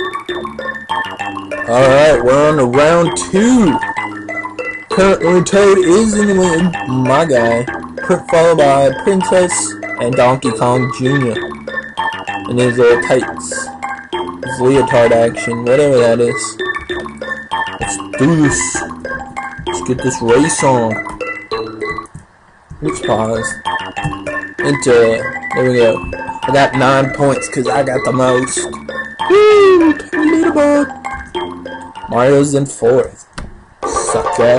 Alright, we're on to round 2. Currently, Toad is in the lead, my guy, followed by Princess and Donkey Kong Jr. in his little tights, his leotard action, whatever that is. Let's do this. Let's get this race on. Oops, pause. Enter. There we go. I got 9 points because I got the most. Woo! Leaderboard. Mario's in 4th. Sucker.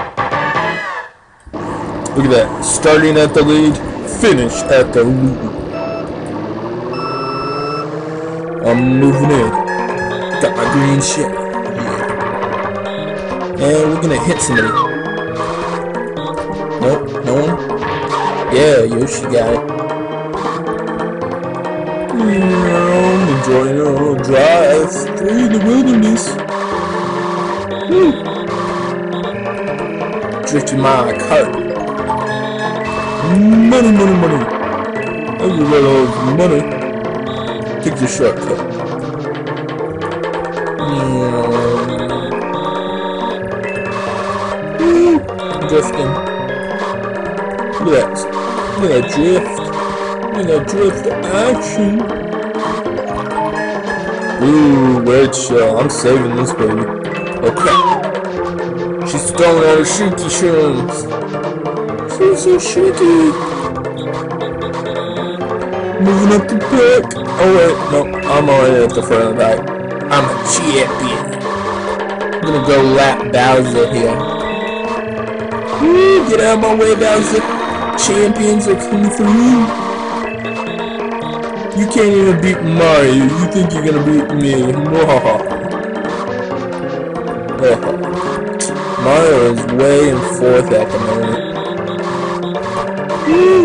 Look at that. Starting at the lead, finish at the lead. I'm moving in. Got my green shit. Yeah. And we're gonna hit somebody. Nope, no one. Yeah, Yoshi got it. Enjoying a little drive through the wilderness. Woo. Drifting my cart. Money, money, money. There's a little money. Take the shortcut. Woo. Drifting. Look at that. Look at that drift. Look at that drift action. Ooh, red shell. I'm saving this baby. Okay. She's throwing out her shooty shrooms. She's so shooty. Moving up the back. Oh wait, no, I'm already at the front of the back. I'm a champion. I'm gonna go lap Bowser here. Woo, get out of my way, Bowser. Champions are coming through. You can't even beat Mario. You think you're gonna beat me? Mario is way in 4th at the moment. Woo.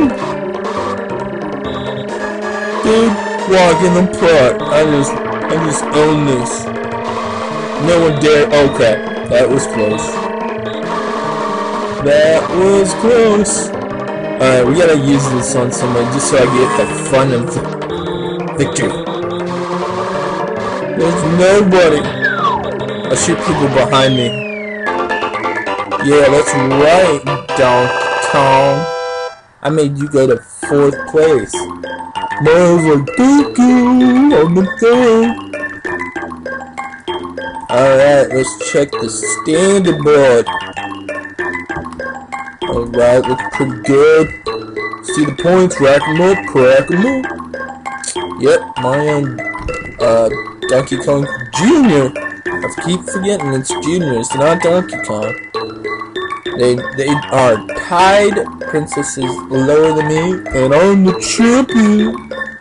Dude, walk in the park. I just own this. No one dare. Okay, that was close. That was close. Alright, we gotta use this on somebody just so I get the fun of victory. There's nobody. I shoot people behind me. Yeah, that's right, Donkey Kong. I made you go to 4th place. Mario's like, thank you, I'm the 3rd. Alright, let's check the standard board. Alright, looks pretty good. See the points, rack them up, crack them up. Yep, Mario and Donkey Kong Jr. I keep forgetting it's Jr. It's not Donkey Kong. They are tied. Princess is lower than me, and I'm the champion.